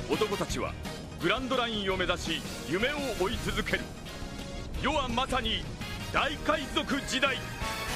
男たちはグランドラインを目指し夢を追い続ける。世はまさに大海賊時代。